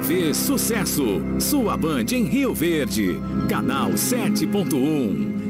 TV Sucesso, sua Band em Rio Verde, canal 7.1.